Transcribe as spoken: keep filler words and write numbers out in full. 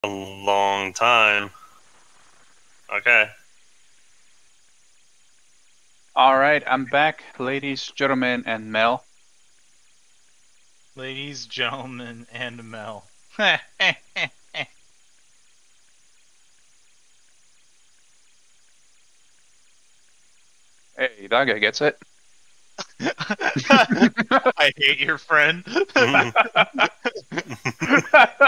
A long time. Okay. All right, I'm back, ladies, gentlemen, and Mel. Ladies, gentlemen, and Mel. Hey, that guy gets it. I hate your friend.